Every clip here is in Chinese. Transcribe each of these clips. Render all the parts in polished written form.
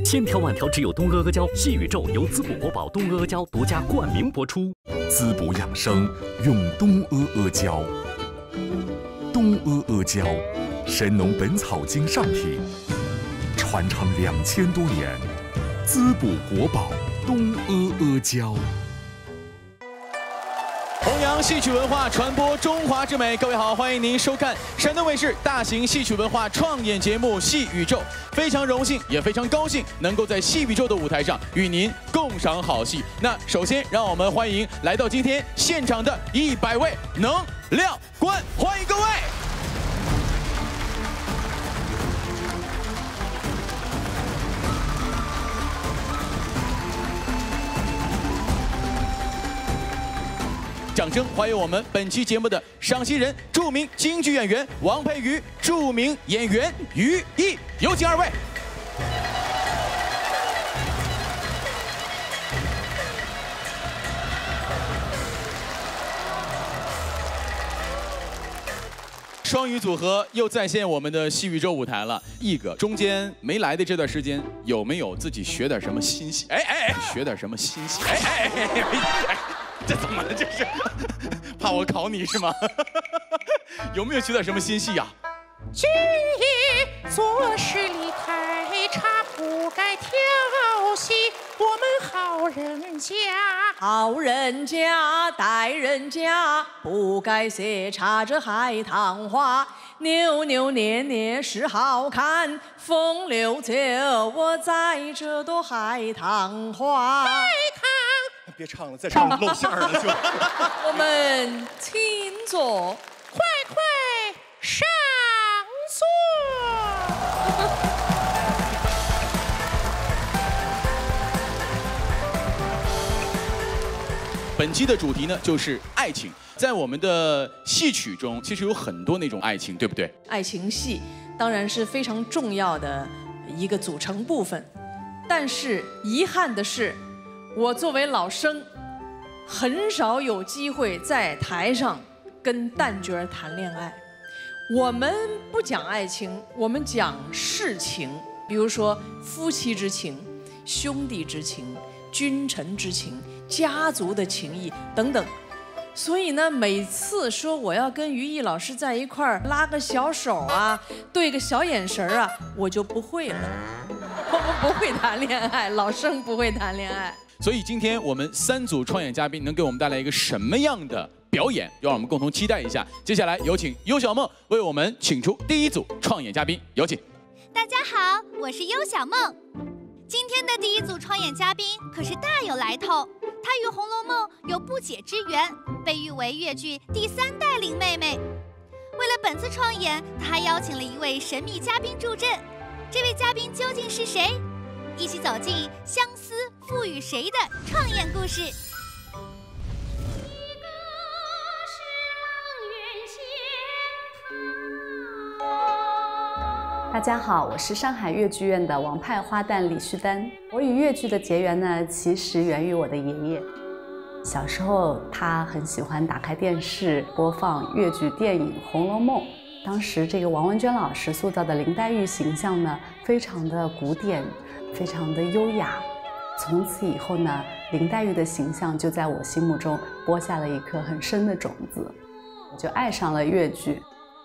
千条万条只有东阿阿胶，细宇宙由滋补国宝东阿阿胶独家冠名播出。 滋补养生用东阿阿胶，东阿阿胶，神农本草经上品，传承2000多年，滋补国宝东阿阿胶。 弘扬戏曲文化，传播中华之美。各位好，欢迎您收看山东卫视大型戏曲文化创演节目《戏宇宙》。非常荣幸，也非常高兴，能够在戏宇宙的舞台上与您共赏好戏。那首先，让我们欢迎来到今天现场的100位能量官，欢迎各位！ 掌声欢迎我们本期节目的赏析人，著名京剧演员王佩瑜，著名演员于毅，有请2位。双语组合又再现我们的戏宇宙舞台了。毅哥，中间没来的这段时间，有没有自己学点什么新戏？学点什么新戏？这怎么了？这是怕我考你是吗？有没有学点什么新戏呀？ 君爷做事理太差，不该调戏我们好人家。 好人家待人家，不该写插着海棠花。扭扭捏捏是好看，风流酒窝在这朵海棠花。 别唱了，再唱露馅儿了就。 我们请坐， 快快上座。 本期的主题呢，就是爱情。在我们的戏曲中，其实有很多那种爱情，对不对？ 爱情戏当然是非常重要的一个组成部分，但是遗憾的是，我作为老生，很少有机会在台上跟旦角谈恋爱。我们不讲爱情，我们讲世情，比如说夫妻之情、兄弟之情、君臣之情、家族的情谊等等。所以呢，每次说我要跟于毅老师在一块儿拉个小手啊，对个小眼神啊，我就不会了。我们不会谈恋爱，老生不会谈恋爱。 所以今天我们3组创演嘉宾能给我们带来一个什么样的表演，让我们共同期待一下。接下来有请优小梦为我们请出第1组创演嘉宾，有请。 大家好，我是优小梦。今天的第1组创演嘉宾可是大有来头，她与《红楼梦》有不解之缘，被誉为粤剧第3代林妹妹。为了本次创演，她还邀请了一位神秘嘉宾助阵。这位嘉宾究竟是谁？一起走进《相思赋予谁》的创演故事。 大家好，我是上海粤剧院的王派花旦李旭丹。我与粤剧的结缘呢，其实源于我的爷爷。小时候，他很喜欢打开电视播放粤剧电影《红楼梦》。当时这个王文娟老师塑造的林黛玉形象呢，非常的古典，非常的优雅。从此以后呢，林黛玉的形象就在我心目中播下了一颗很深的种子，我就爱上了粤剧。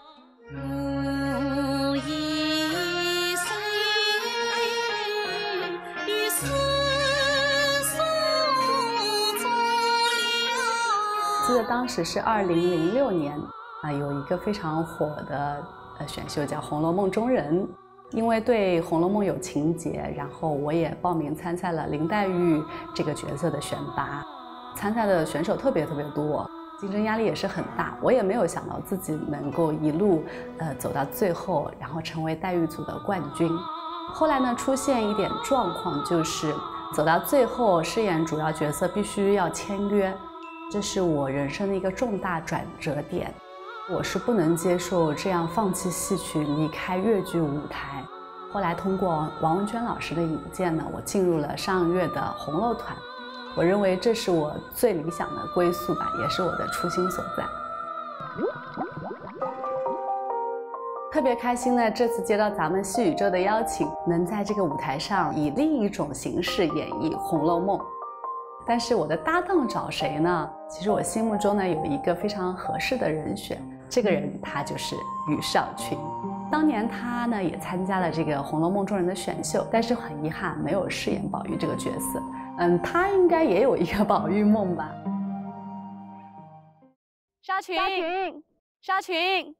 记得当时是2006年有一个非常火的选秀叫《红楼梦》中人，因为对《红楼梦》有情结，然后我也报名参赛了林黛玉这个角色的选拔。参赛的选手特别多，竞争压力也是很大。我也没有想到自己能够一路走到最后，然后成为黛玉组的冠军。后来呢，出现一点状况，就是走到最后饰演主要角色必须要签约。这是我人生的一个重大转折点，我是不能接受这样放弃戏曲离开粤剧舞台。后来通过王文娟老师的引荐呢，我进入了上粤的红楼团。我认为这是我最理想的归宿吧，也是我的初心所在。 特别开心呢，这次接到咱们戏宇宙的邀请，能在这个舞台上以另一种形式演绎《红楼梦》。但是我的搭档找谁呢？其实我心目中呢有一个非常合适的人选，这个人他就是庾少群。当年他呢也参加了这个《红楼梦》中人的选秀，但是很遗憾没有饰演宝玉这个角色。他应该也有一个宝玉梦吧。 少群，少群，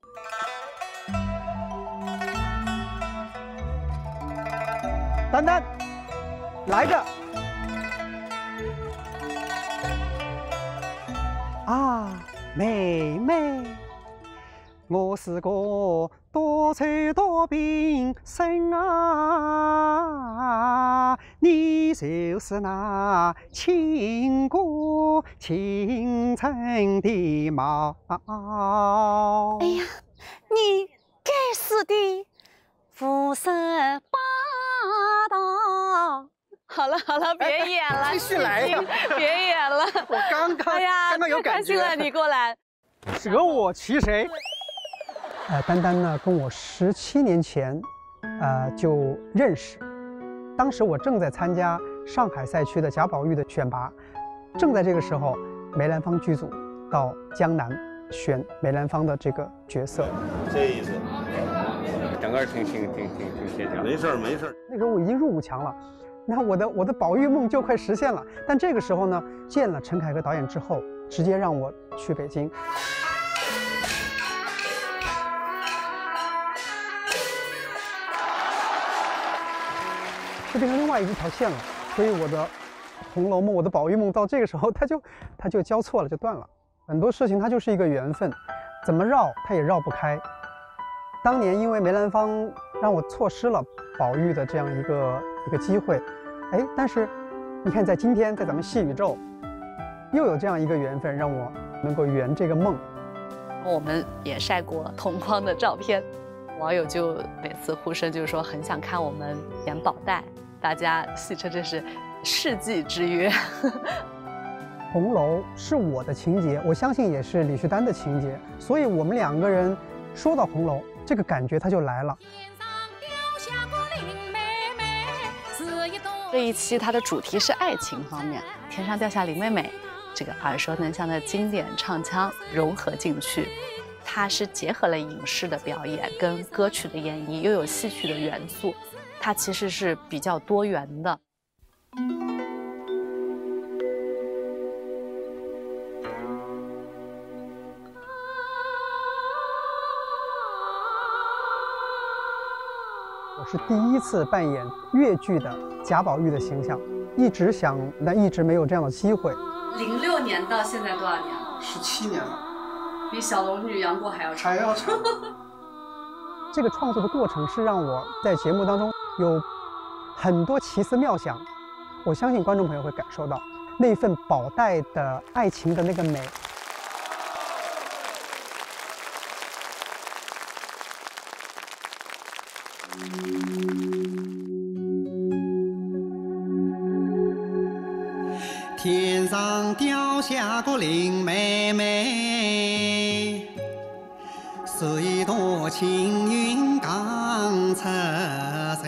丹丹，来个啊，妹妹，我是个多才多病生啊，你就是那倾国倾城的猫。 哎呀，你该死的胡说八道！好了好了，别演了， 继续来呀！ 别演了， 我刚刚有感觉。 太开心了，你过来。 舍我其谁？丹丹呢，跟我17年前，就认识。当时我正在参加上海赛区的贾宝玉的选拔，正在这个时候，梅兰芳剧组到江南选梅兰芳的这个角色。 这意思，整个挺协调。没事没事。 那时候我已经入5强了，那我的宝玉梦就快实现了。但这个时候呢，见了陈凯歌导演之后，直接让我去北京。就变成另外一条线了，所以我的《红楼梦》、我的宝玉梦到这个时候，它就交错了，就断了。很多事情它就是一个缘分，怎么绕它也绕不开。当年因为梅兰芳让我错失了宝玉的这样一个机会，但是你看，在今天，在咱们戏宇宙，又有这样一个缘分，让我能够圆这个梦。 我们也晒过同框的照片，网友就每次呼声就是说很想看我们演宝黛。大家戏称这是世纪之约。 红楼是我的情节，我相信也是李旭丹的情节，所以我们2个人说到红楼，这个感觉它就来了。 这一期它的主题是爱情方面，天上掉下林妹妹，这个耳熟能详的经典唱腔融合进去，它是结合了影视的表演跟歌曲的演绎，又有戏曲的元素。它其实是比较多元的。 我是第1次扮演越剧的贾宝玉的形象，一直想，但一直没有这样的机会。 06年到现在多少年了 ？17年了， 比小龙女杨过还要长。 这个创作的过程是让我在节目当中有很多奇思妙想，我相信观众朋友会感受到那份宝黛的爱情的那个美。 天上掉下个林妹妹，是一朵青云刚出世。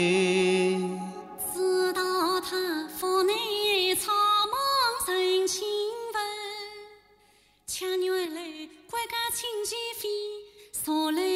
知道他府内草莽人情分，恰原来国家亲戚非所来。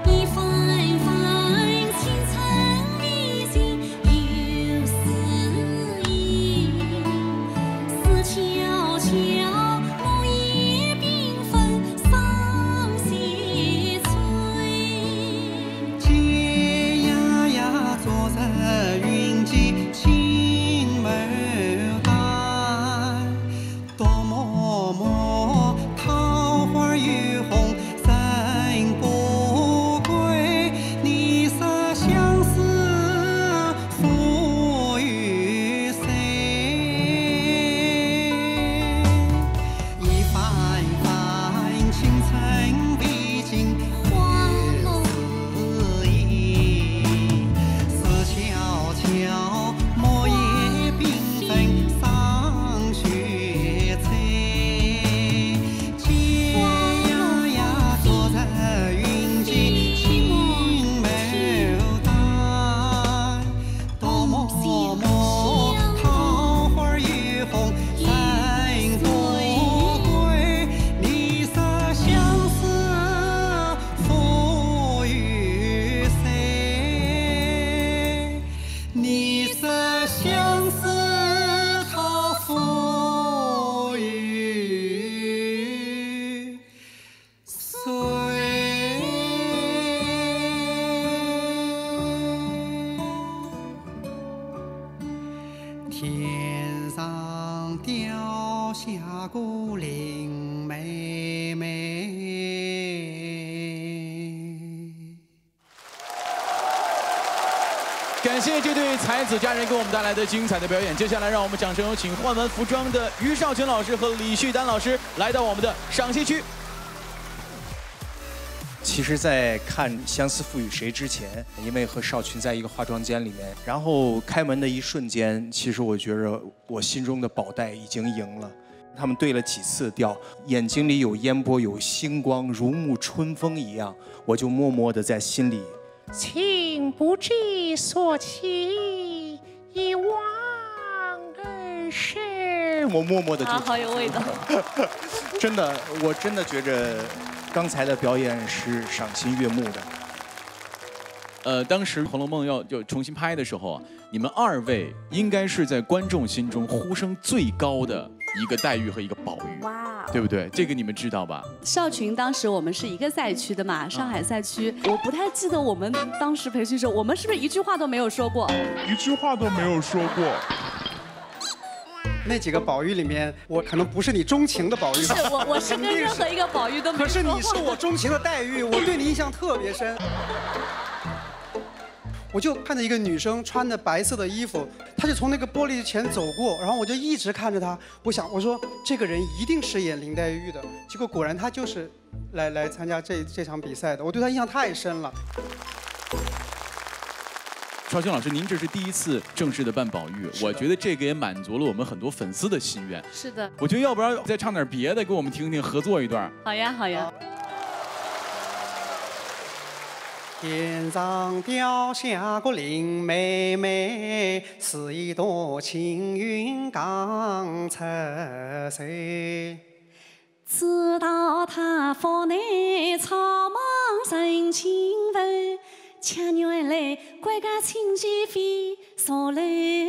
一番番青春美景有诗意，思悄悄，木叶缤纷桑葚翠。 姐呀呀，坐在云际青牡丹，多么么桃花雨红三不归，你洒相思付与谁？一番番青春美景花落意，思悄悄，木叶缤纷桑雪翠。姐呀呀，坐在云际青牡丹，多么么桃花雨红三不归，你洒相思付与谁？你洒相思他付与谁？天上掉下个林妹妹。 感谢这对才子佳人给我们带来的精彩的表演。接下来，让我们掌声有请换完服装的于少群老师和李旭丹老师来到我们的赏析区。 其实，在看《相思赋与谁》之前，因为和少群在一个化妆间里面，然后开门的一瞬间，其实我觉着我心中的宝黛已经赢了。他们对了几次调，眼睛里有烟波，有星光，如沐春风一样，我就默默地在心里。 情不知所起，一往而深。 我默默地就好有味道。 真的，我真的觉着刚才的表演是赏心悦目的。 当时《红楼梦》要重新拍的时候啊，你们二位应该是在观众心中呼声最高的一个黛玉和一个宝玉， 哇， 对不对？这个你们知道吧？ 少群当时我们是一个赛区的嘛，上海赛区，我不太记得我们当时培训时候，我们是不是一句话都没有说过？ 一句话都没有说过。 那几个宝玉里面，我可能不是你钟情的宝玉。 是我是跟任何一个宝玉都没可是说过。 你是我钟情的黛玉，我对你印象特别深。我就看着一个女生穿着白色的衣服，她就从那个玻璃前走过，然后我就一直看着她。我说这个人一定是演林黛玉的，结果果然她就是来参加这场比赛的。我对她印象太深了。 少群老师，您这是第一次正式的扮宝玉，我觉得这个也满足了我们很多粉丝的心愿。 是的， 我觉得要不然再唱点别的，给我们听听，合作一段。 好呀，好呀。 天上掉下个林妹妹，是一朵青云刚出水。 知道她府内草莽人情味，恰原来国家亲戚非所来。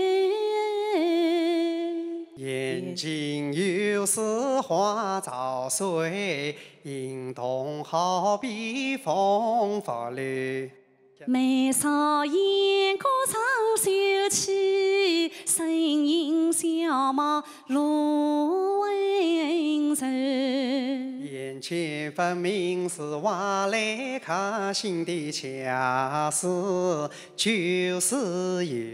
眼睛有似花照水，影动好比风拂柳。 眉梢眼角长秀气，声音小貌如温柔。 眼前分明是挖来开心的恰似就是有。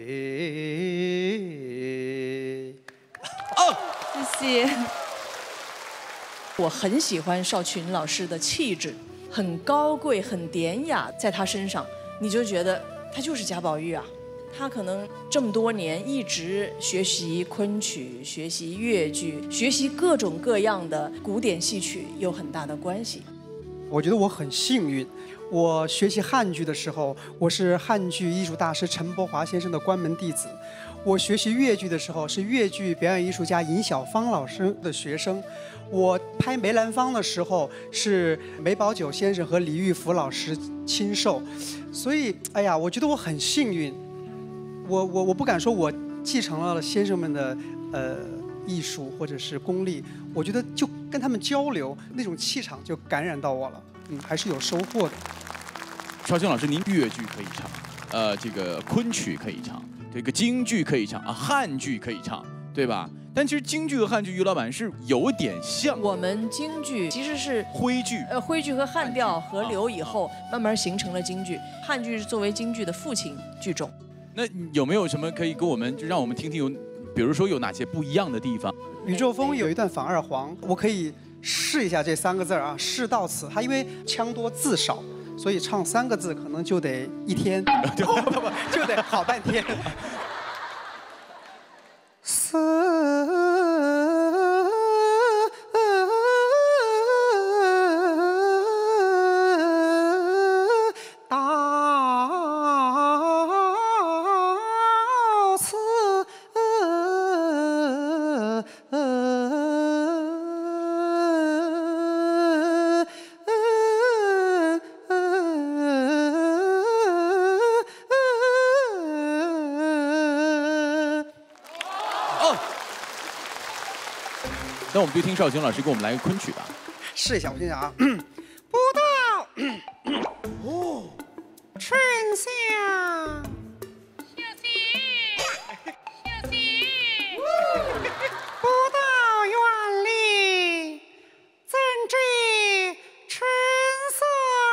谢谢。我很喜欢少群老师的气质，很高贵，很典雅，在他身上你就觉得他就是贾宝玉啊。他可能这么多年一直学习昆曲，学习越剧，学习各种各样的古典戏曲，有很大的关系。 我觉得我很幸运，我学习汉剧的时候，我是汉剧艺术大师陈伯华先生的关门弟子。 我学习越剧的时候是越剧表演艺术家尹小芳老师的学生，我拍梅兰芳的时候是梅葆玖先生和李玉福老师亲授，所以哎呀，我觉得我很幸运，我不敢说我继承了先生们的艺术或者是功力，我觉得就跟他们交流那种气场就感染到我了，还是有收获的。 绍兴老师，您越剧可以唱，这个昆曲可以唱，这个京剧可以唱啊，汉剧可以唱，对吧？但其实京剧和汉剧，于老板是有点像。 我们京剧其实是徽剧， 徽剧和汉调合流以后，慢慢形成了京剧。汉剧是作为京剧的父亲剧种。 那有没有什么可以跟我们，就让我们听听有，比如说有哪些不一样的地方？ 宇宙风有一段反二黄，我可以试一下这3个字啊，事到此。它因为腔多字少，所以唱3个字可能就得1天，不，就得好半天。 那我们就听绍兴老师给我们来个昆曲吧。 试一下，我想想啊。不到春夏，不到园里，怎知春色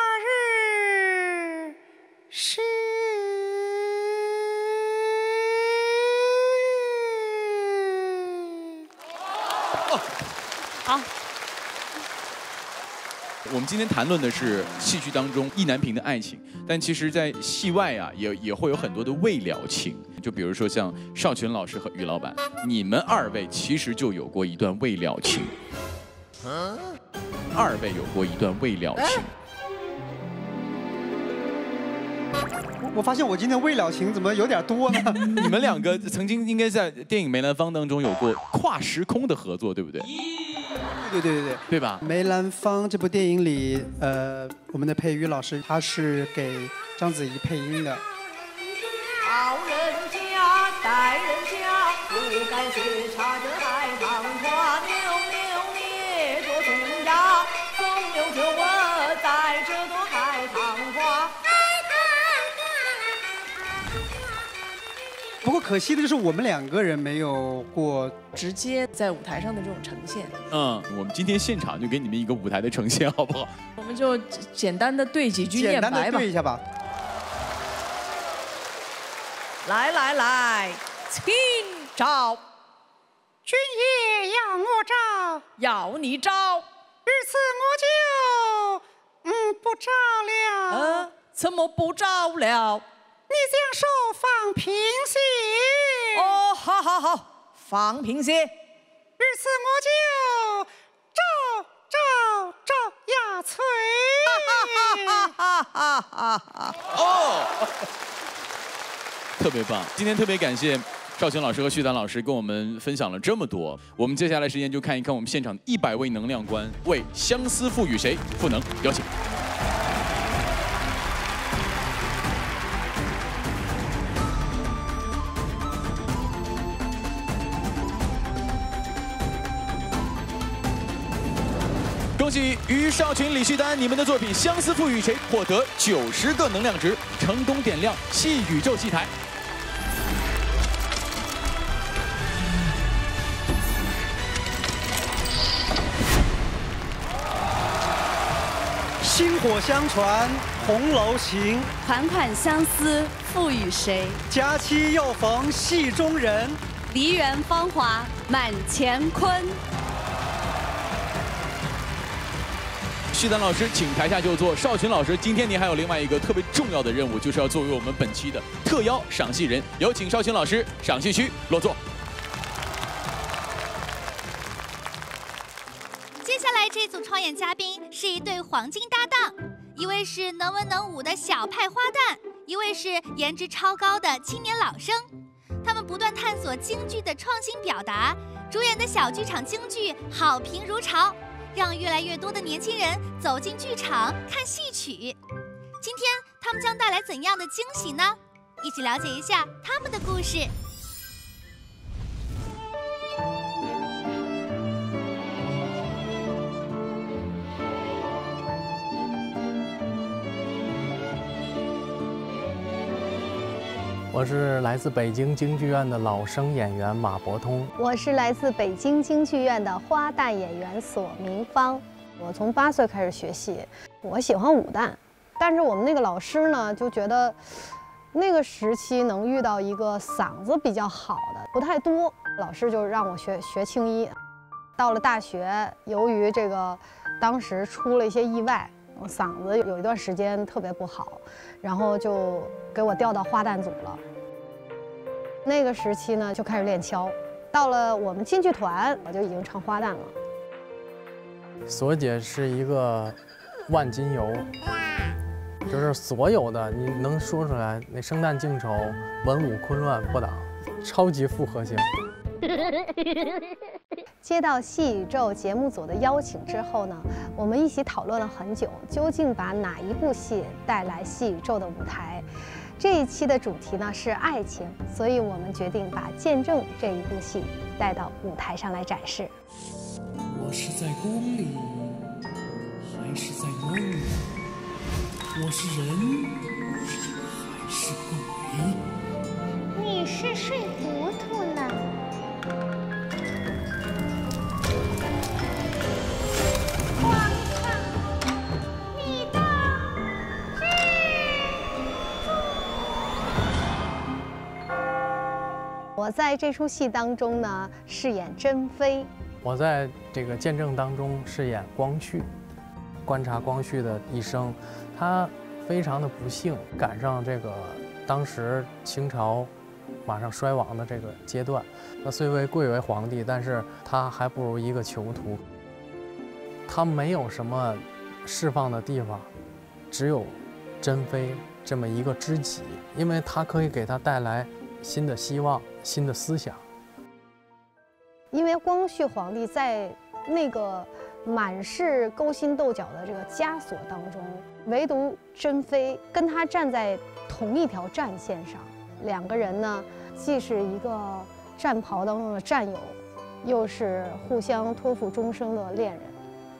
日是。 好。 我们今天谈论的是戏剧当中意难平的爱情，但其实，在戏外啊，也会有很多的未了情。就比如说像邵群老师和于老板，你们2位其实就有过一段未了情。2位有过一段未了情。 我发现我今天未了情怎么有点多呢？ 你们2个曾经应该在电影《梅兰芳》当中有过跨时空的合作，对不对？对吧？ 梅兰芳这部电影里，我们的佩瑜老师他是给章子怡配音的。 好人家待人家，不该学茶这海棠花，扭扭捏着松芽，总有着我在这朵海棠花。 不过可惜的就是我们2个人没有过直接在舞台上的这种呈现。 我们今天现场就给你们一个舞台的呈现，好不好？ 我们就简单的对几句念白吧。 简单的对一下吧。 来，请招。 君爷要我招， 要你招， 日此我就不招了。 怎么不招了？ 你将手放平些。 哦，好，放平些。 日此我就招压催。 哦，特别棒！今天特别感谢绍兴老师和徐丹老师跟我们分享了这么多。我们接下来时间就看一看我们现场100位能量官为相思赋予谁赋能，有请。恭喜于少群、李旭丹，你们的作品《相思赋予谁》获得90个能量值，成功点亮戏宇宙戏台。 薪火相传，红楼情， 款款相思赋予谁？ 佳期又逢戏中人， 梨园芳华满乾坤。 旭丹老师，请台下就座。少群老师，今天您还有另外一个特别重要的任务，就是要作为我们本期的特邀赏戏人。有请少群老师，赏戏区落座。 接下来这组创演嘉宾是一对黄金搭档，一位是能文能武的小派花旦，一位是颜值超高的青年老生。 他们不断探索京剧的创新表达，主演的小剧场京剧好评如潮，让越来越多的年轻人走进剧场看戏曲。今天他们将带来怎样的惊喜呢？一起了解一下他们的故事。 我是来自北京京剧院的老生演员马伯通。 我是来自北京京剧院的花旦演员索明芳。我从8岁开始学戏，我喜欢武旦，但是我们那个老师呢，就觉得那个时期能遇到一个嗓子比较好的不太多，老师就让我学青衣。到了大学，由于这个当时出了一些意外，我嗓子有一段时间特别不好，然后就给我调到花旦组了。那个时期呢，就开始练敲。到了我们京剧团，我就已经唱花旦了。 索姐是一个万金油，就是所有的你能说出来，那生旦净丑、文武昆乱破档，超级复合型。 接到戏宇宙节目组的邀请之后呢，我们一起讨论了很久，究竟把哪一部戏带来戏宇宙的舞台。这一期的主题呢是爱情，所以我们决定把《见证》这一部戏带到舞台上来展示。 我是在宫里，还是在梦里？我是人，还是鬼？ 你是睡糊涂了。 我在这出戏当中呢，饰演珍妃。 我在这个见证当中饰演光绪，观察光绪的一生，他非常的不幸，赶上这个当时清朝马上衰亡的这个阶段。他虽为贵为皇帝，但是他还不如一个囚徒。他没有什么释放的地方，只有珍妃这么一个知己，因为他可以给他带来新的希望、新的思想。 因为光绪皇帝在那个满是勾心斗角的这个枷锁当中，唯独珍妃跟他站在同一条战线上，两个人呢，既是一个战袍当中的战友，又是互相托付终生的恋人。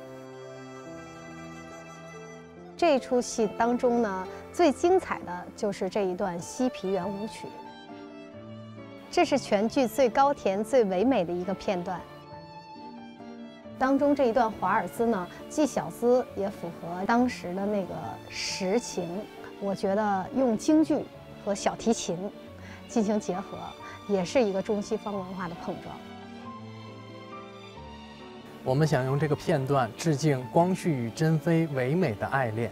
这出戏当中呢，最精彩的就是这一段西皮圆舞曲。这是全剧最高甜、最唯美的一个片段。当中这一段华尔兹呢，既小资也符合当时的那个实情。我觉得用京剧和小提琴进行结合，也是一个中西方文化的碰撞。 我们想用这个片段致敬光绪与珍妃唯美的爱恋。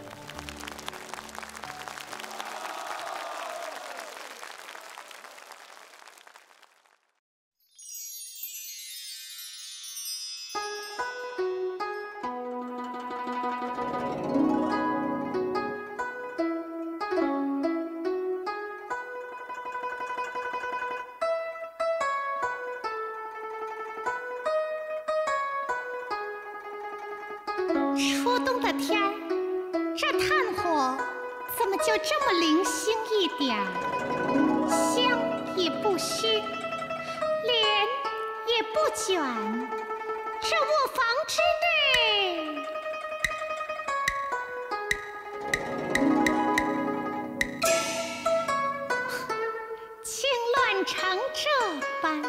初冬的天儿，这炭火怎么就这么零星一点儿？香也不虚，脸也不卷，这卧房之内，竟乱成这般。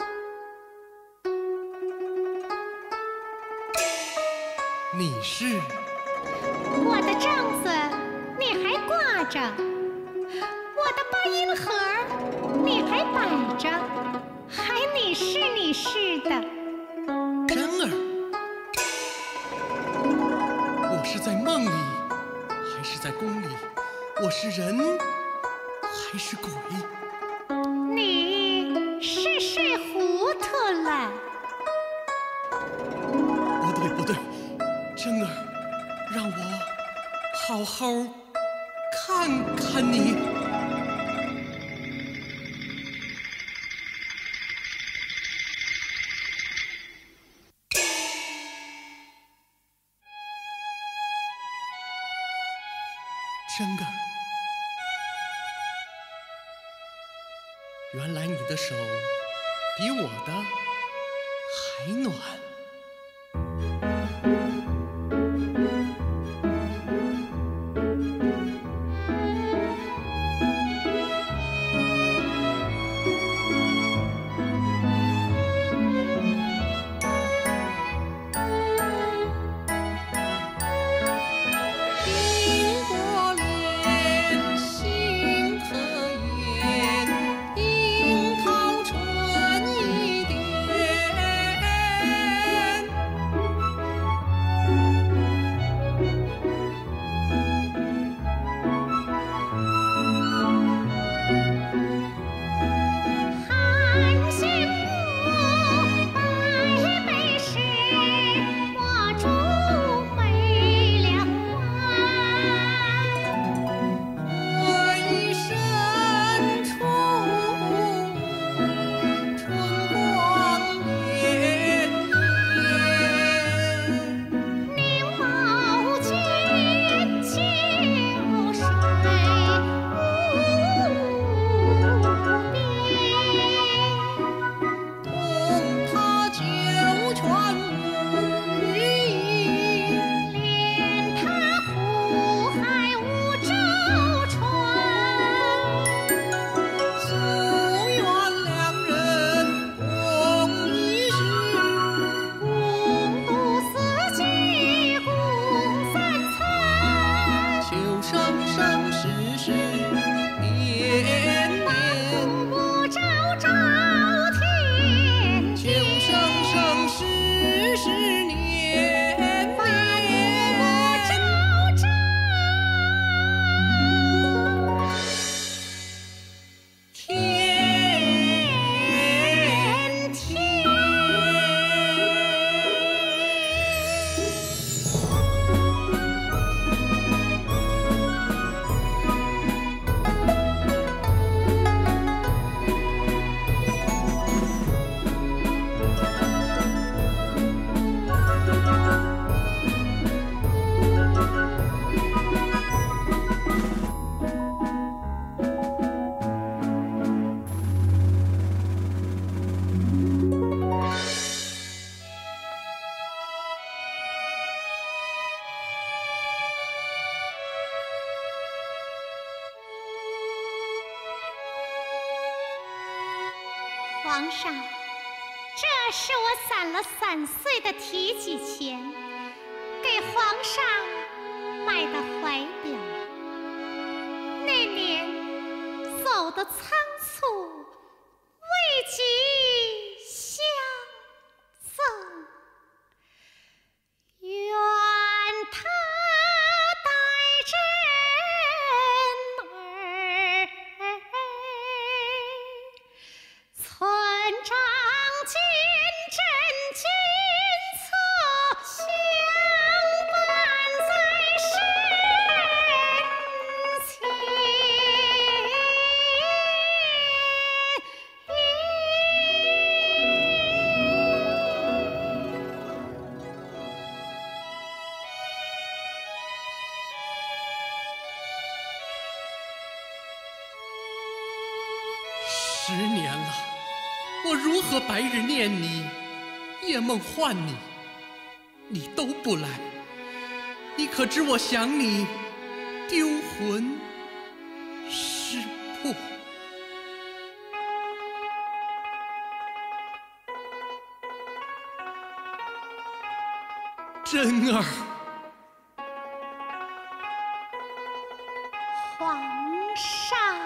你是我的帐子，你还挂着；我的八音盒，你还摆着，还你是的。 珍儿，我是在梦里，还是在宫里？我是人，还是鬼？ 你是睡糊涂了。 不对。珍儿，让我好好看看你。 原来你的手比我的还暖。 皇上，这是我攒了3岁的提己钱，给皇上买的怀表。那年走得仓促，未及相赠，愿他带人儿村长见真君侧，相伴在身 10年了，我如何白日念你，夜梦唤你，你都不来。你可知我想你，丢魂失魄。真儿， 皇上，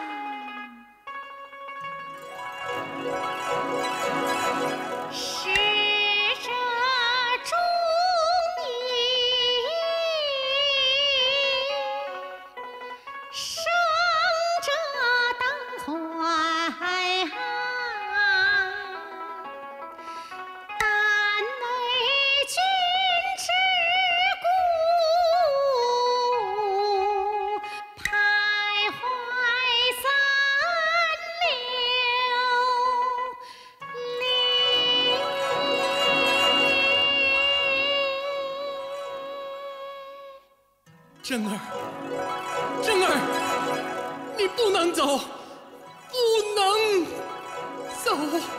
使者祝你生者当怀，但为君之故，徘徊三真儿，真儿，你不能走，不能走。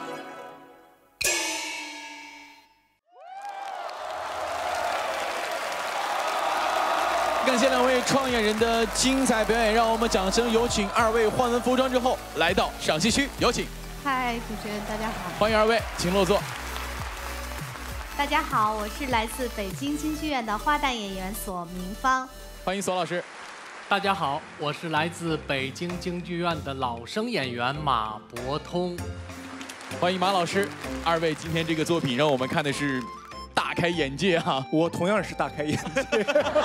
感谢两位创演人的精彩表演，让我们掌声有请二位换完服装之后来到赏析区，有请。 嗨，主持人大家好。 欢迎二位，请落座。 大家好，我是来自北京京剧院的花旦演员索明芳。 欢迎索老师。 大家好，我是来自北京京剧院的老生演员马伯通。 欢迎马老师。二位今天这个作品让我们看的是大开眼界啊！ 我同样是大开眼界。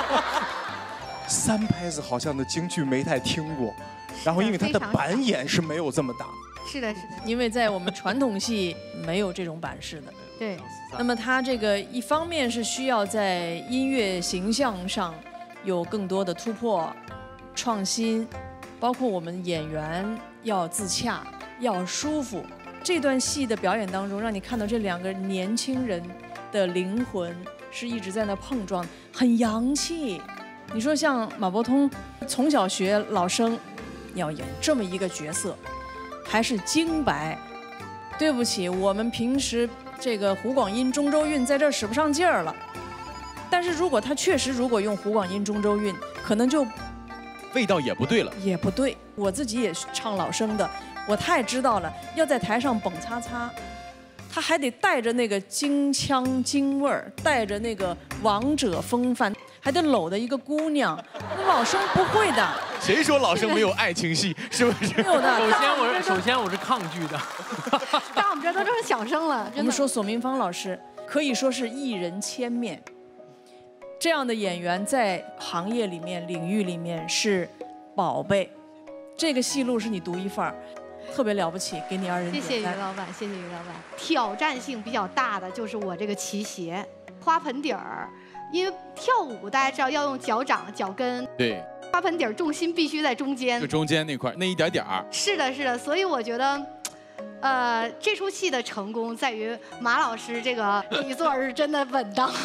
三拍子好像的京剧没太听过，然后因为它的板眼是没有这么大。 是的，是的。 因为在我们传统戏没有这种板式的。 对。 那么它这个一方面是需要在音乐形象上有更多的突破、创新，包括我们演员要自洽、要舒服。这段戏的表演当中，让你看到这两个年轻人的灵魂是一直在那碰撞，很洋气。你说像马伯通从小学老生，要演这么一个角色，还是京白。对不起，我们平时这个胡广音、中州韵在这儿使不上劲儿了。但是如果他确实如果用胡广音、中州韵，可能就味道也不对了。 也不对，我自己也是唱老生的，我太知道了，要在台上蹦擦擦。他还得带着那个京腔京味儿，带着那个王者风范，还得搂着一个姑娘，那老生不会的。 谁说老生没有爱情戏？是不是？ 没有的。 首先我是抗拒的。 到我们这都是小生了。 我们说索明芳老师可以说是艺人千面，这样的演员在行业里面、领域里面是宝贝。这个戏路是你独一份儿。特别了不起，给你二人。 谢谢于老板，谢谢于老板。挑战性比较大的就是我这个旗鞋、花盆底儿，因为跳舞大家知道要用脚掌、脚跟。 对。 花盆底儿重心必须在中间。 就中间那块那一点点儿。 是的，是的，所以我觉得，这出戏的成功在于马老师这个底座是真的稳当。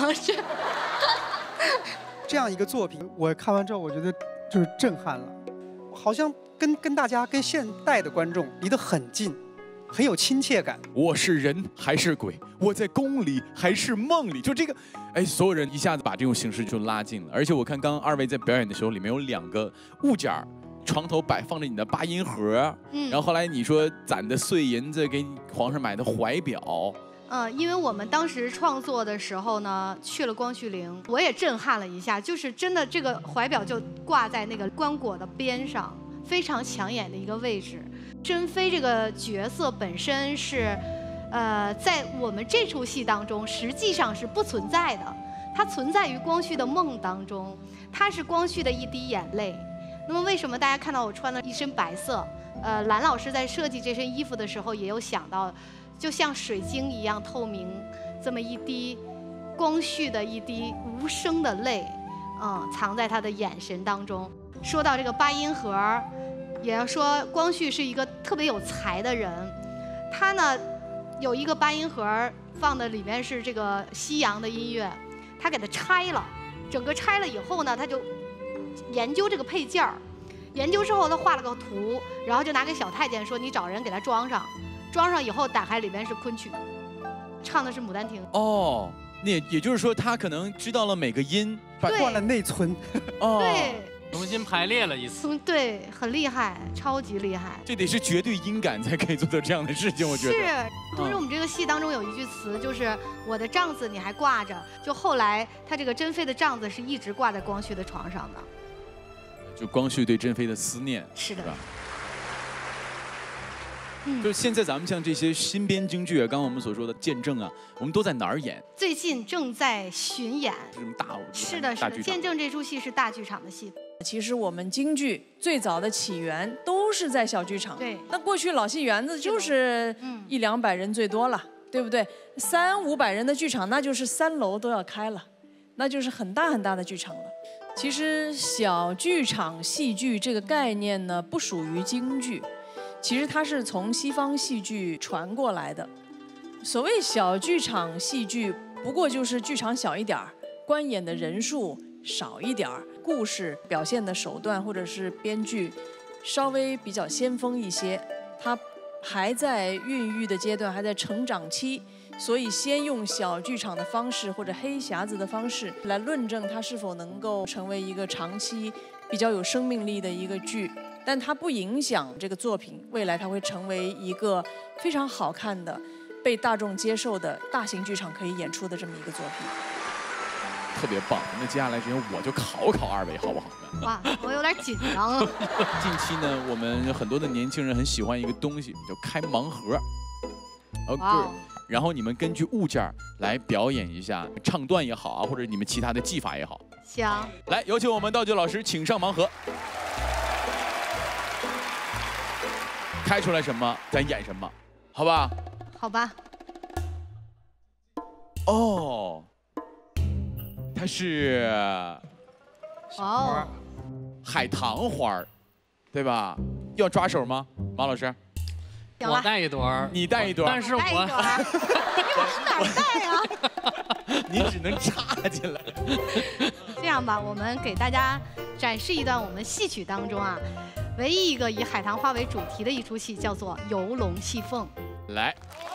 这样一个作品，我看完之后，我觉得就是震撼了，好像。跟大家跟现代的观众离得很近，很有亲切感。 我是人还是鬼？我在宫里还是梦里？就这个，哎，所有人一下子把这种形式就拉近了。而且我看刚刚二位在表演的时候，里面有2个物件儿，床头摆放着你的8音盒，然后后来你说攒的碎银子给皇上买的怀表。 因为我们当时创作的时候呢，去了光绪陵，我也震撼了一下，就是真的这个怀表就挂在那个棺椁的边上。非常抢眼的一个位置，珍妃这个角色本身是，在我们这出戏当中实际上是不存在的，它存在于光绪的梦当中，它是光绪的一滴眼泪。那么为什么大家看到我穿的一身白色？蓝老师在设计这身衣服的时候也有想到，就像水晶一样透明，这么一滴光绪的一滴无声的泪，藏在他的眼神当中。说到这个8音盒，也要说光绪是一个特别有才的人，他呢有一个8音盒放的里面是这个西洋的音乐，他给它拆了，整个拆了以后呢，他就研究这个配件儿，研究之后他画了个图，然后就拿给小太监说你找人给他装上，装上以后打开里面是昆曲，唱的是《牡丹亭》。 哦，那也就是说他可能知道了每个音， 断了内存。 哦。 对。 重新排列了一次， 对，很厉害，超级厉害。 这得是绝对音感才可以做到这样的事情，我觉得。 是，同时我们这个戏当中有一句词，就是我的帐子你还挂着。就后来他这个珍妃的帐子是一直挂在光绪的床上的。 就光绪对珍妃的思念。 是的。 就现在咱们像这些新编京剧啊，刚刚我们所说的见证啊，我们都在哪儿演？ 最近正在巡演。 这种大舞。 是的，是的，见证这出戏是大剧场的戏。 其实我们京剧最早的起源都是在小剧场。 对。 那过去老戏园子就是100-200人最多了，对不对？300-500人的剧场，那就是3楼都要开了，那就是很大很大的剧场了。其实小剧场戏剧这个概念呢，不属于京剧。其实它是从西方戏剧传过来的。所谓小剧场戏剧，不过就是剧场小一点儿，观演的人数少一点儿，故事表现的手段或者是编剧稍微比较先锋一些，它还在孕育的阶段，还在成长期，所以先用小剧场的方式或者黑匣子的方式来论证它是否能够成为一个长期比较有生命力的一个剧，但它不影响这个作品未来它会成为一个非常好看的、被大众接受的大型剧场可以演出的这么一个作品。 特别棒。那接下来时间我就考考二位，好不好？ 哇，我有点紧张啊。 近期呢，我们很多的年轻人很喜欢一个东西，叫开盲盒。 哇。 然后你们根据物件来表演一下唱段也好啊，或者你们其他的技法也好。 行。 来，有请我们道具老师，请上盲盒。开出来什么，咱演什么，好吧？ 好吧。 哦。它是哦， 海棠花，对吧？要抓手吗，马老师？ 我带一朵， 你带一朵， 但是我你往哪儿带啊？ 你只能插进来。 这样吧，我们给大家展示一段我们戏曲当中啊，唯一一个以海棠花为主题的一出戏，叫做《游龙戏凤》。 来。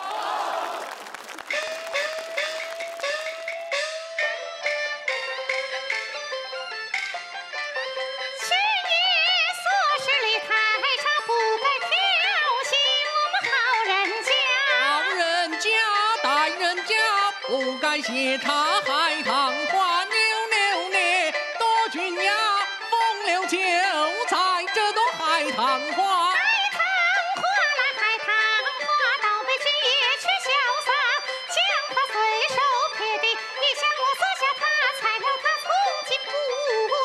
不该斜插海棠花，扭扭捏，多俊雅，风流就在这朵海棠花。 海棠花来海棠花，到北京也去潇洒，将它随手撇地，一下我撕下它，才了它从今不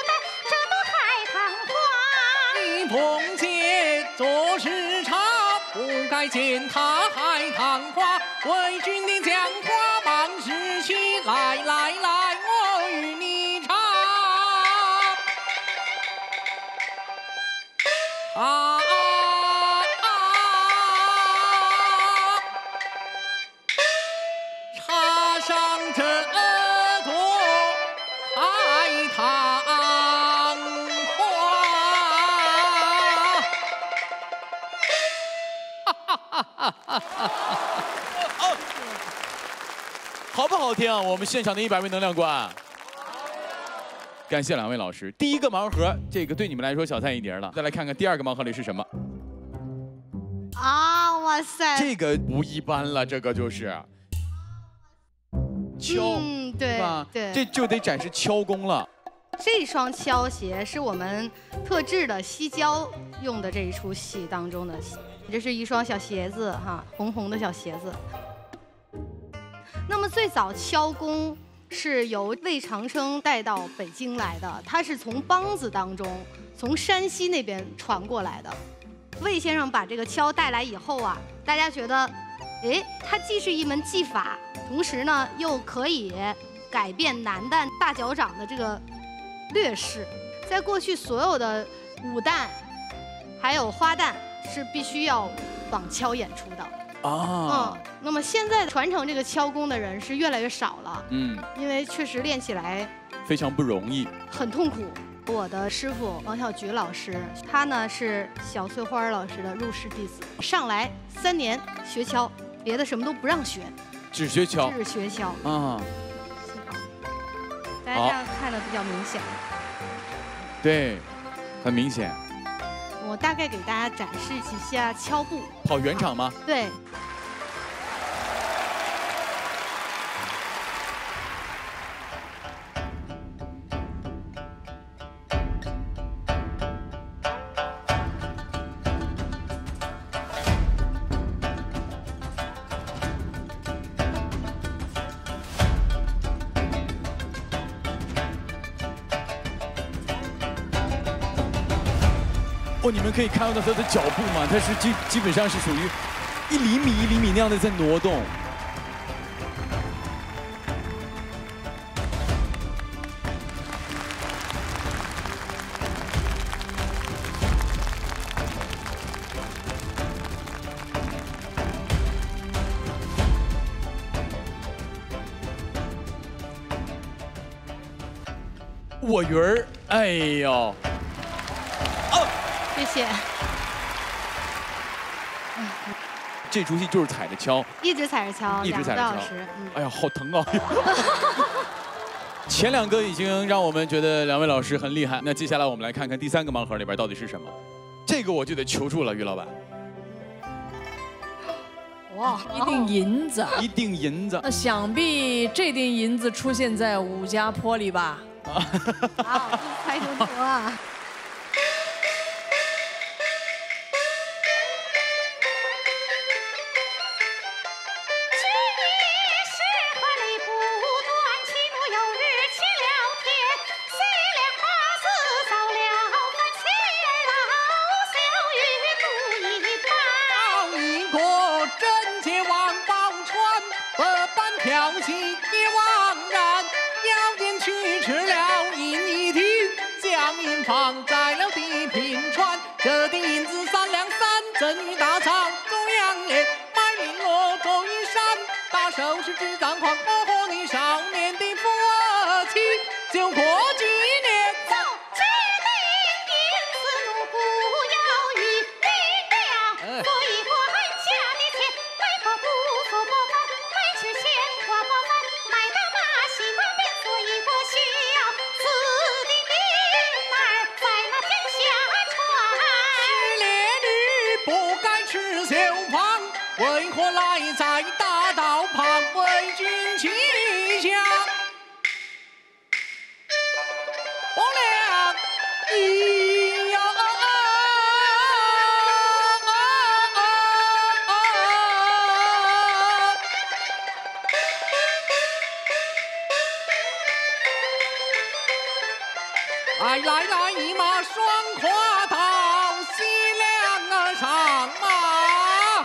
带这朵海棠花。 你凤姐做事差，不该践踏海棠花，为君的讲话办事起来，来来，我与你唱。插上这朵海棠花。 好不好听？我们现场的100位能量官，感谢2位老师。第一个盲盒，这个对你们来说小菜一碟了。再来看看第2个盲盒里是什么？ 啊，哇塞！ 这个不一般了，这个就是敲， 对吧？ 对， 这就得展示敲功了。 这双敲鞋是我们特制的西郊用的这一出戏当中的，这是一双小鞋子哈，红红的小鞋子。那么最早敲功是由魏长生带到北京来的，他是从梆子当中，从山西那边传过来的。魏先生把这个敲带来以后啊，大家觉得，哎，它既是一门技法，同时呢又可以改变男旦大脚掌的这个劣势。在过去所有的武旦还有花旦是必须要往敲演出的。那么现在传承这个敲功的人是越来越少了，因为确实练起来非常不容易， 很痛苦。我的师傅王小菊老师，他呢是小翠花老师的入室弟子，上来3年学敲，别的什么都不让学， 只学敲， 只学敲啊。 大家这样看的比较明显， 对，很明显。 我大概给大家展示几下敲步。 跑圆场吗？ 对。 哦，你们可以看到他的脚步嘛，他是基本上是属于1厘米1厘米那样的在挪动。我鱼儿，哎呦！ 谢谢。 这出戏就是踩着敲， 一直踩着敲， 一直踩着敲。 2个多小时。 哎呀，好疼啊！前2个已经让我们觉得2位老师很厉害，那接下来我们来看看第3个盲盒里边到底是什么。这个我就得求助了，于老板。 哇，一锭银子， 一锭银子。 那想必这锭银子出现在武家坡里吧？ 好，猜出图啊！ 挑起也枉然，腰间去迟了银一锭，将银放在了地平川。这锭银子3两3，赠与大曹中央爷，买绫罗做衣衫，大首饰执掌款，我和你少年的夫妻，就过几年。 走，这锭银子奴不要与你了，所以我俺家的钱买破不做不饭，买吃鲜花不饭，买大马戏马鞭，所以我需要此的命儿在那天下传。 是烈女不该吃绣旁，为何来在大道旁为君骑将？王良咿呀！来，一马双跨到西凉上啊！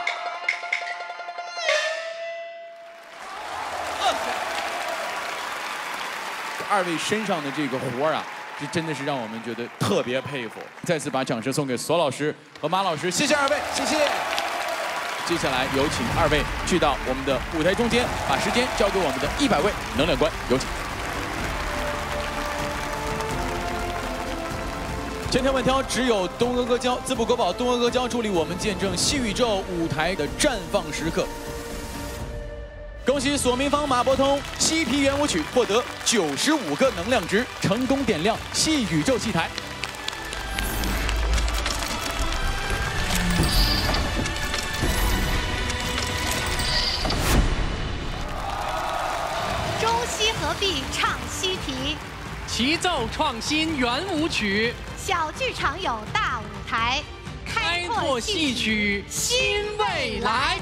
2位身上的这个活啊，这真的是让我们觉得特别佩服。再次把掌声送给索老师和马老师，谢谢2位，谢谢。接下来有请2位去到我们的舞台中间，把时间交给我们的100位能量官，有请。千挑万挑，只有东阿阿胶滋补国宝东阿阿胶助力我们见证戏宇宙舞台的绽放时刻。恭喜索明芳、马伯通嬉皮圆舞曲获得95个能量值，成功点亮戏宇宙戏台。 中西合璧唱嬉皮， 齐奏创新圆舞曲， 小剧场有大舞台， 开拓戏曲新未来。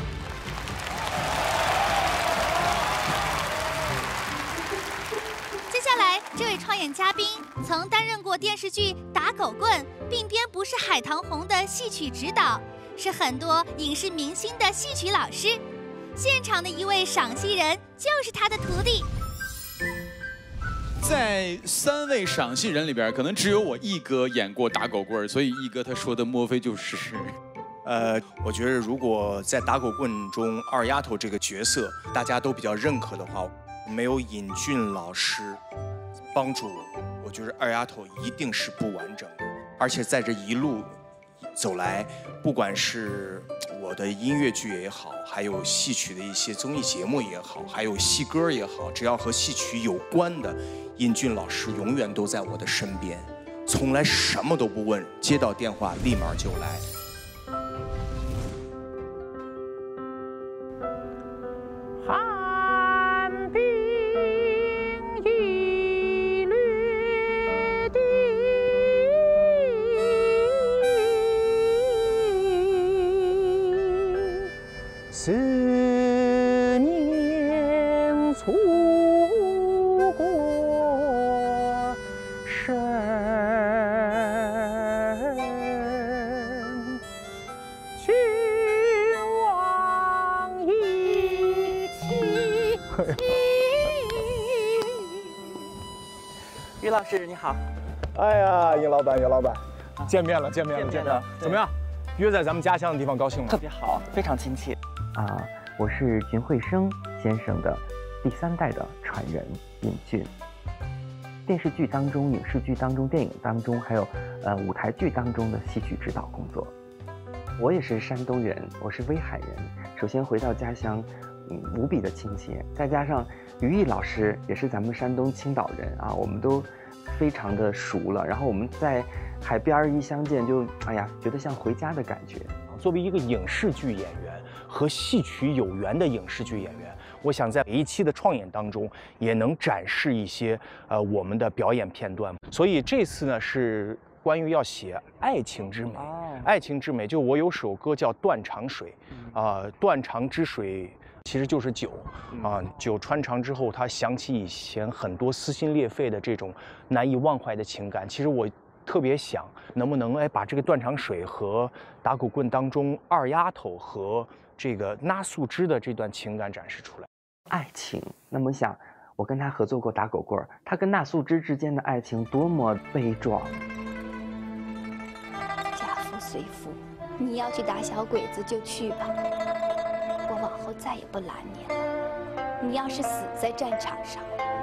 接下来，这位创演嘉宾曾担任过电视剧《打狗棍》，并编不是海棠红的戏曲指导，是很多影视明星的戏曲老师。现场的一位赏析人就是他的徒弟。 在3位赏析人里边，可能只有我一哥演过打狗棍，所以一哥他说的莫非就是我觉得如果在打狗棍中二丫头这个角色大家都比较认可的话，没有尹俊老师帮助我觉得二丫头一定是不完整的。而且在这一路走来，不管是我的音乐剧也好，还有戏曲的一些综艺节目也好，还有戏歌也好，只要和戏曲有关的，尹俊老师永远都在我的身边，从来什么都不问，接到电话立马就来。 寒冰已掠地，思念祖国深，君王一起。 于老师你好， 哎呀，尹老板，袁老板，见面了，见面了，怎么样？约在咱们家乡的地方高兴吗？ 特别好，非常亲切。 我是秦惠生先生的第3代的传人尹俊。电视剧当中、影视剧当中、电影当中，还有舞台剧当中的戏曲指导工作。 我也是山东人，我是威海人。首先回到家乡，无比的亲切，再加上于毅老师也是咱们山东青岛人啊，我们都非常的熟了。然后我们在海边一相见，就哎呀，觉得像回家的感觉。 作为一个影视剧演员和戏曲有缘的影视剧演员，我想在每一期的创演当中也能展示一些我们的表演片段。所以这次呢是关于要写爱情之美。爱情之美，就我有首歌叫《断肠水》，断肠之水其实就是酒啊，酒穿肠之后，它想起以前很多撕心裂肺的这种难以忘怀的情感。其实我特别想能不能把这个断肠水和打狗棍当中二丫头和这个那素芝的这段情感展示出来。 爱情，那么想我跟他合作过打狗棍，他跟那素芝之间的爱情多么悲壮。 家父随父，你要去打小鬼子就去吧，我往后再也不拦你了。你要是死在战场上，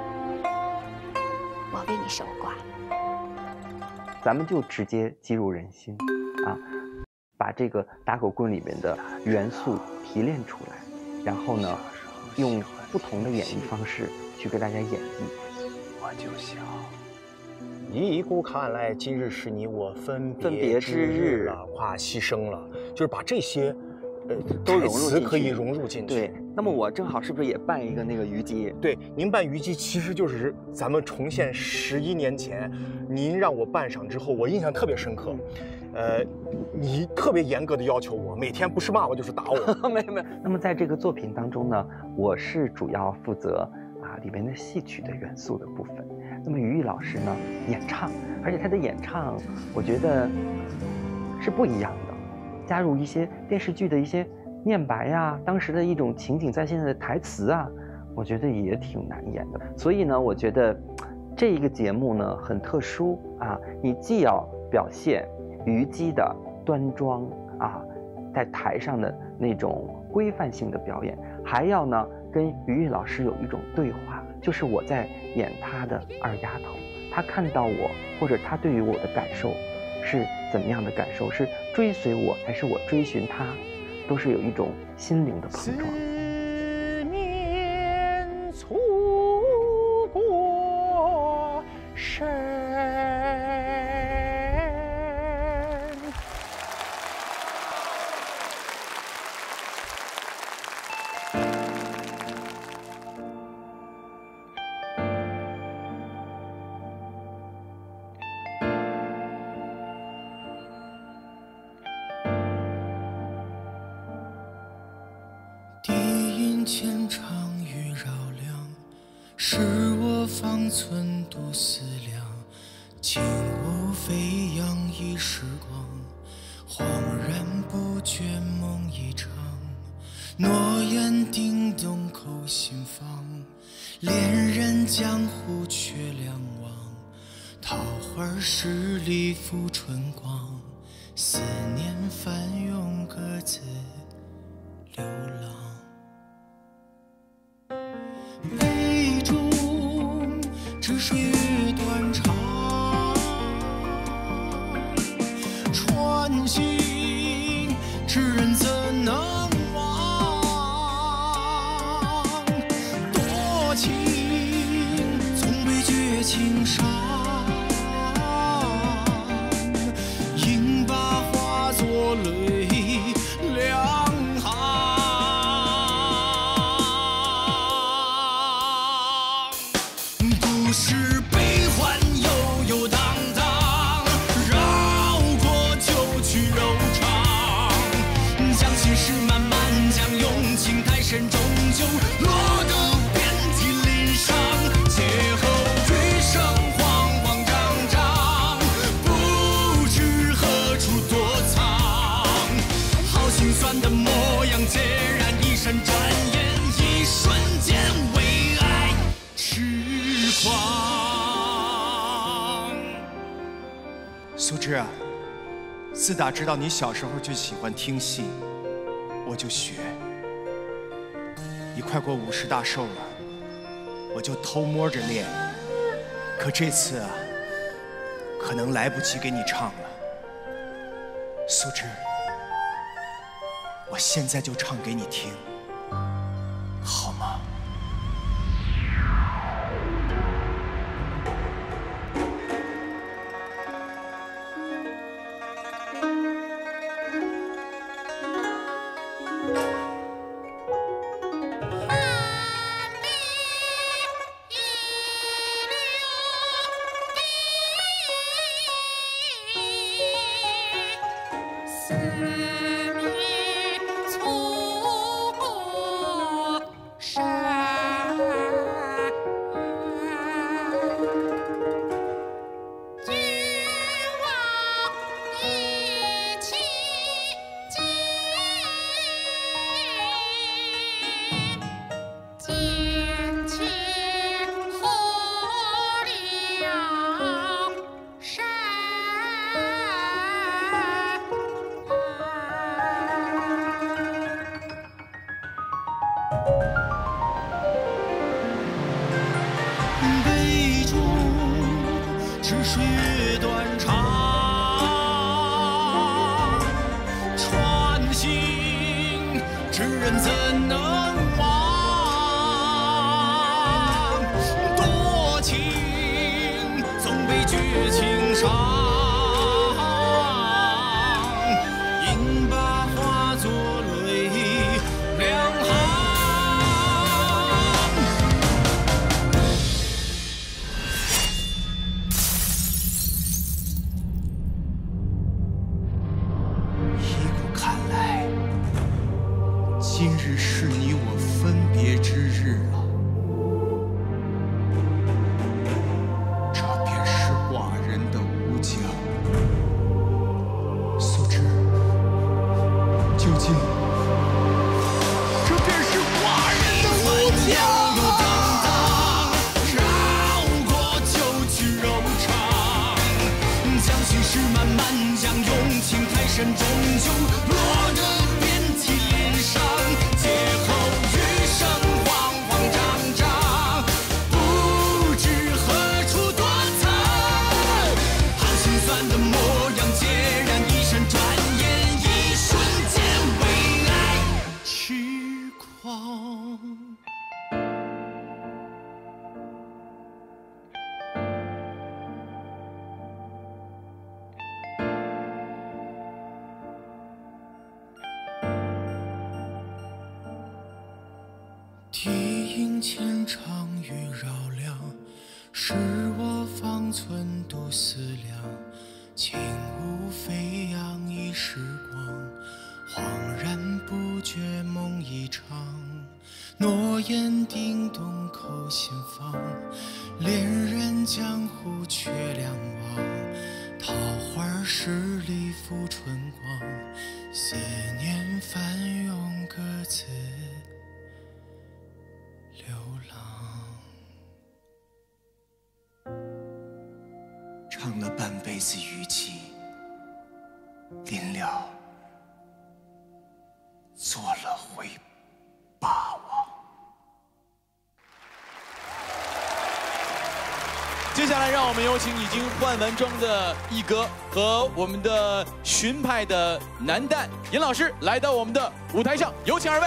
我为你守寡。 咱们就直接击入人心啊，把这个打狗棍里面的元素提炼出来，然后呢，用不同的演绎方式去给大家演绎。 我就想，一顾看来，今日是你我分别之日了，跨牺牲了，就是把这些都融入进去， 可以融入进去。 对，那么我正好是不是也扮一个那个虞姬？ 对，您扮虞姬其实就是咱们重现11年前，您让我扮上之后，我印象特别深刻。你特别严格的要求我，每天不是骂我就是打我。 没有。那么在这个作品当中呢，我是主要负责里面的戏曲的元素的部分。那么于毅老师呢，演唱，而且他的演唱，我觉得是不一样的。加入一些电视剧的一些念白呀，当时的一种情景再现的台词啊，我觉得也挺难演的。所以呢，我觉得这一个节目呢很特殊啊，你既要表现虞姬的端庄啊，在台上的那种规范性的表演，还要呢跟于毅老师有一种对话，就是我在演他的二丫头，他看到我或者他对于我的感受是怎么样的感受？是追随我，还是我追寻他？都是有一种心灵的碰撞。 四面楚国神。 牵肠与绕梁，是我方寸度思量。轻舞飞扬一时光，恍然不觉梦一场。诺言叮咚扣心房，恋人江湖却两忘。桃花十里拂春光，思念翻涌各自流浪。杯中之水月断肠，穿行之人怎能忘？多情从未觉情伤，应把化作泪两行。不是悲欢悠悠荡荡，绕过就去柔肠。将心事慢慢将用情太深，终究落得遍体鳞伤。邂逅余生慌慌张张，不知何处躲藏。好心酸的模样，孑然一身，转眼一瞬间为爱痴狂。 苏芝啊，自打知道你小时候就喜欢听戏，我就学。你快过50大寿了，我就偷摸着练。可这次啊，可能来不及给你唱了。苏芝， 我现在就唱给你听，好吗？ 杯中只水月断肠，穿行之人怎能忘？多情总被绝情伤，饮罢化作泪两行。今日是你我分别之日啊，这便是寡人的无疆。素知，究竟这便是寡人的无疆。绕过九曲柔肠，将心事慢慢讲，用情太深，终究落得遍体鳞伤。劫后余生慌慌张张，不知何处躲藏。好心酸的模样，孑然一身，转眼一瞬间为爱痴狂。笛音浅唱欲绕梁，是我方寸独思量。轻舞飞扬一时光，恍然不觉梦一场。诺言叮咚扣心房，恋人江湖却两忘。桃花十里拂春光，思念翻涌各自流浪。唱了半辈子余气，临了做了回霸王。 接下来，让我们有请已经换完装的一哥和我们的荀派的男旦尹老师来到我们的舞台上，有请二位。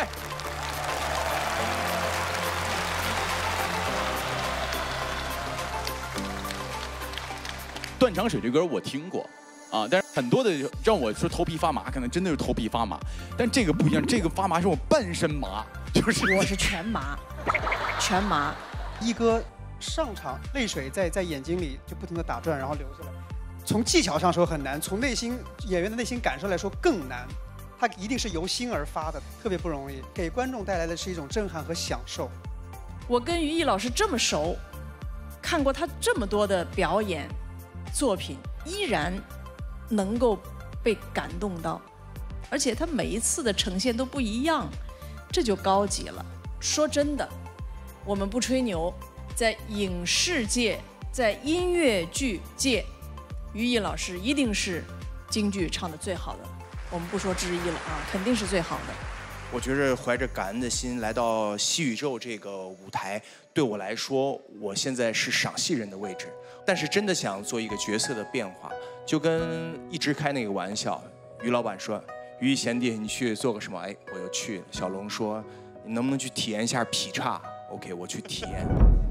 断肠水这歌我听过啊，但是很多的让我说头皮发麻，可能真的是头皮发麻，但这个不一样，这个发麻是我半身麻，就是我是全麻，全麻。 一哥上场，泪水在眼睛里就不停地打转，然后流下来。从技巧上说很难，从演员的内心感受来说更难。他一定是由心而发的，特别不容易，给观众带来的是一种震撼和享受。 我跟于毅老师这么熟，看过他这么多的表演作品，依然能够被感动到，而且他每一次的呈现都不一样，这就高级了。说真的，我们不吹牛，在影视界，在音乐剧界，于毅老师一定是京剧唱的最好的，我们不说之一了啊，肯定是最好的。 我觉着怀着感恩的心来到戏宇宙这个舞台，对我来说，我现在是赏戏人的位置，但是真的想做一个角色的变化，就跟一直开那个玩笑，于老板说， 于贤弟，你去做个什么？哎，我就去。小龙说，你能不能去体验一下劈叉 ？OK， 我去体验。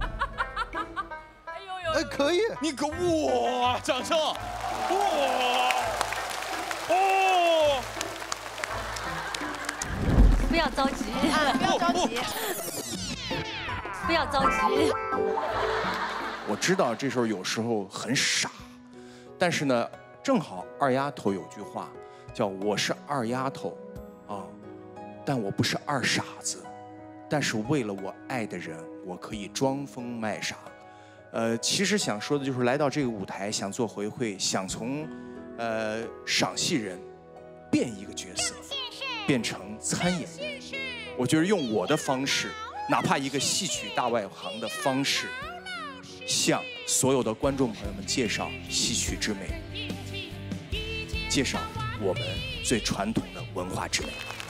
哎，可以，你可哇，掌声，哇，哦， 不要着急啊，不要着急，不要着急。 我知道这时候有时候很傻，但是呢，正好二丫头有句话叫“我是二丫头，啊，但我不是二傻子，但是为了我爱的人，我可以装疯卖傻。”其实想说的就是来到这个舞台，想做回馈，想从赏戏人变一个角色，变成参演人。我觉得用我的方式，哪怕一个戏曲大外行的方式，向所有的观众朋友们介绍戏曲之美，介绍我们最传统的文化之美。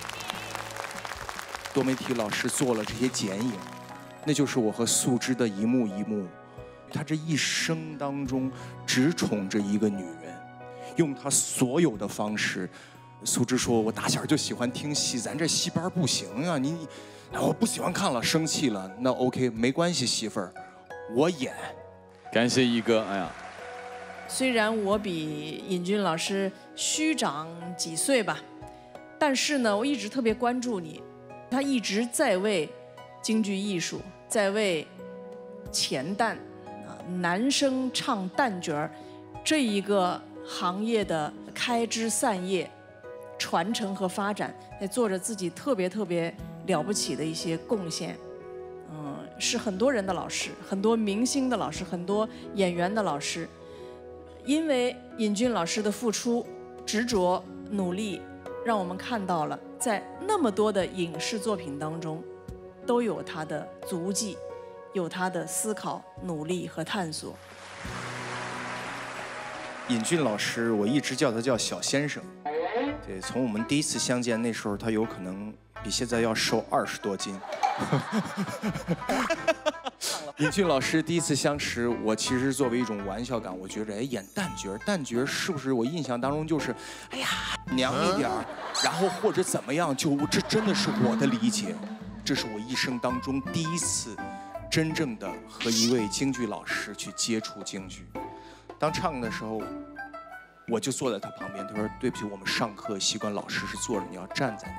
多媒体老师做了这些剪影，那就是我和素芝的一幕一幕。他这一生当中只宠着一个女人，用他所有的方式。素芝说：“我打小就喜欢听戏，咱这戏班不行啊，你，我不喜欢看了，生气了。那 OK， 没关系，媳妇儿，我演。” 感谢一哥，哎呀， 虽然我比尹军老师虚长几岁吧，但是呢，我一直特别关注你，他一直在为京剧艺术，在为前旦。男生唱旦角儿这一个行业的开枝散叶、传承和发展，在做着自己特别了不起的一些贡献。是很多人的老师，很多明星的老师，很多演员的老师。因为尹军老师的付出、执着、努力，让我们看到了在那么多的影视作品当中，都有他的足迹。有他的思考、努力和探索。 尹俊老师，我一直叫他叫小先生。对，从我们第一次相见那时候，他有可能比现在要瘦20多斤。尹俊老师第一次相识，我其实作为一种玩笑感，我觉着，哎，演旦角，旦角是不是我印象当中就是，哎呀，娘一点儿，然后或者怎么样，就这真的是我的理解，这是我一生当中第一次。真正的和一位京剧老师去接触京剧，当唱的时候，我就坐在他旁边。他说：“对不起，我们上课习惯老师是坐着，你要站在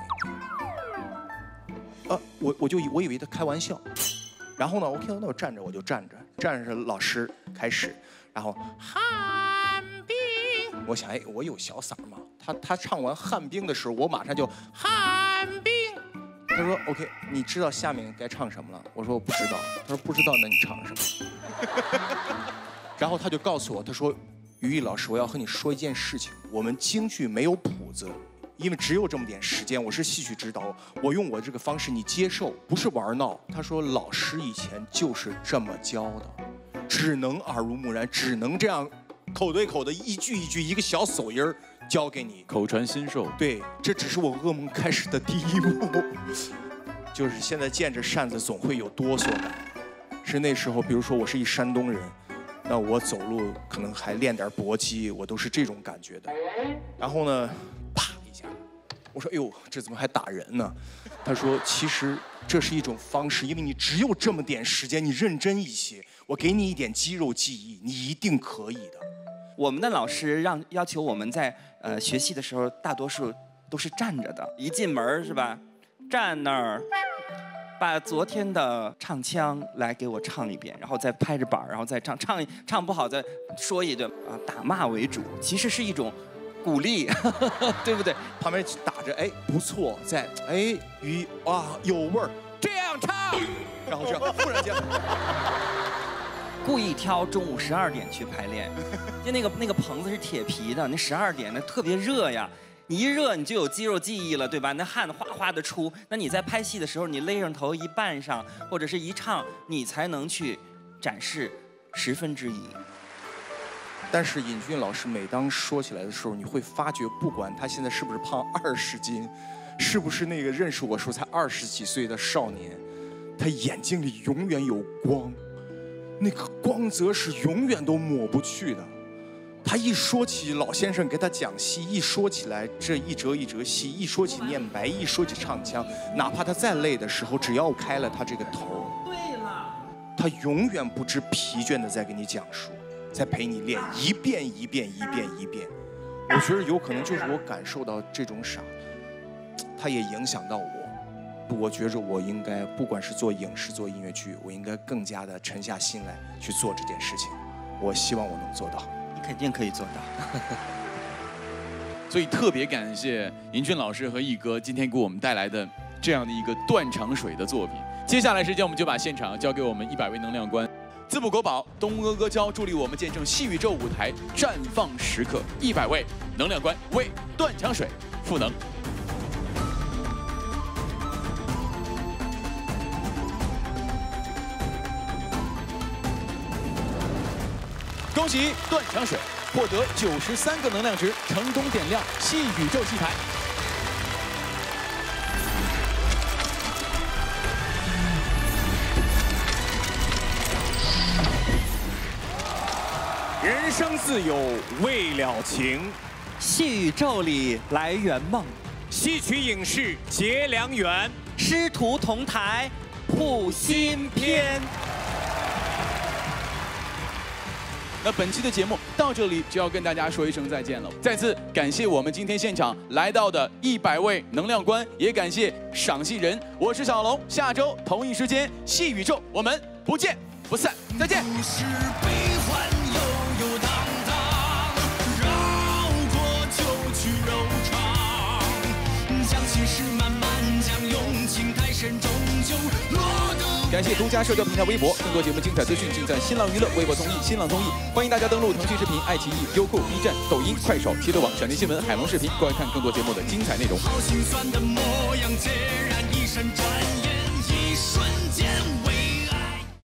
那边。”我以为他开玩笑，然后呢 ，OK， 那我站着我就站着，站着老师开始，然后汉兵，我想哎，我有小嗓嘛，他唱完汉兵的时候，我马上就汉兵。他说 ：“OK， 你知道下面该唱什么了？”我说：“我不知道。”他说：“不知道，那你唱什么？”然后他就告诉我，他说：“于毅老师，我要和你说一件事情。我们京剧没有谱子，因为只有这么点时间。我是戏曲指导，我用我这个方式，你接受，不是玩闹。”他说：“老师以前就是这么教的，只能耳濡目染，只能这样口对口的一句一句，一个小手音儿。”教给你口传心授， 对，这只是我噩梦开始的第一步，就是现在见着扇子总会有哆嗦感，是那时候，比如说我是一山东人，那我走路可能还练点搏击，我都是这种感觉的。然后呢，啪一下，我说：“哎呦，这怎么还打人呢？”他说：“其实这是一种方式，因为你只有这么点时间，你认真一些，我给你一点肌肉记忆，你一定可以的。” 我们的老师要求我们在学戏的时候，大多数都是站着的。一进门是吧，站那儿，把昨天的唱腔来给我唱一遍，然后再拍着板，然后再唱不好再说一顿啊，打骂为主，其实是一种鼓励，对不对？ 旁边打着哎不错，在哎鱼啊有味儿，这样唱，然后这样忽然间。 故意挑中午12点去排练，就那个棚子是铁皮的，那12点那特别热呀，你一热你就有肌肉记忆了，对吧？那汗哗哗的出，那你在拍戏的时候，你勒上头一扮上或者是一唱，你才能去展示1/10。 但是尹俊老师每当说起来的时候，你会发觉，不管他现在是不是胖20斤，是不是那个认识我时候才20几岁的少年，他眼睛里永远有光。那个光泽是永远都抹不去的， 他一说起老先生给他讲戏，一说起来这一折一折戏，一说起念白，一说起唱腔，哪怕他再累的时候，只要开了他这个头，他永远不知疲倦的在给你讲述，在陪你练一遍一遍一遍一遍。我觉得有可能就是我感受到这种傻，他也影响到我。我觉着我应该，不管是做影视做音乐剧，我应该更加的沉下心来去做这件事情。我希望我能做到。 肯定可以做到。 所以特别感谢尹俊老师和毅哥今天给我们带来的这样的一个断肠水的作品。接下来时间我们就把现场交给我们100位能量官，滋补国宝东阿阿胶助力我们见证戏宇宙舞台绽放时刻，100位能量官为断肠水赋能。恭喜断肠水获得93个能量值，成功点亮戏宇宙戏台。 人生自有未了情， 戏宇宙里来圆梦， 戏曲影视结良缘， 师徒同台谱新篇。 那本期的节目到这里就要跟大家说一声再见了。再次感谢我们今天现场来到的100位能量官，也感谢赏戏人。我是小龙，下周同一时间戏宇宙我们不见不散，再见。感谢独家社交平台微博，更多节目精彩资讯尽在新浪娱乐、微博综艺、新浪综艺。欢迎大家登录腾讯视频、爱奇艺、优酷、B 站、抖音、快手、齐德网、闪电新闻、海龙视频，观看更多节目的精彩内容。好心酸的模样，孑然一身转眼，一瞬间。